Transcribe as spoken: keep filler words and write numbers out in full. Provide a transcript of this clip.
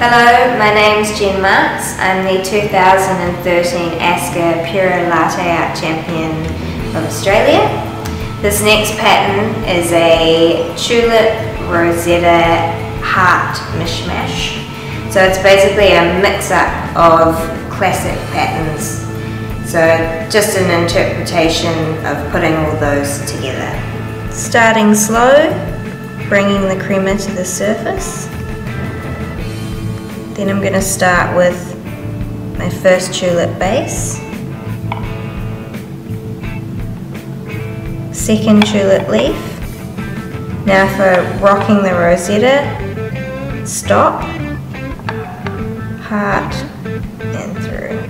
Hello, my name's Jen Marks. I'm the two thousand thirteen Asker Pure Latte Art Champion of Australia. This next pattern is a tulip rosetta heart mishmash. So it's basically a mix-up of classic patterns. So just an interpretation of putting all those together. Starting slow, bringing the crema to the surface. Then I'm going to start with my first tulip base, second tulip leaf. Now for rocking the rosetta, stop, heart and through.